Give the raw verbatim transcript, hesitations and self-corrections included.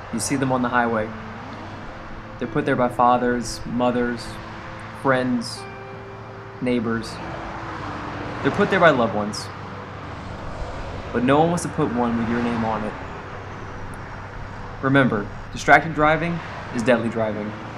You see them on the highway. They're put there by fathers, mothers, friends, neighbors. They're put there by loved ones. But no one wants to put one with your name on it. Remember, distracted driving is deadly driving.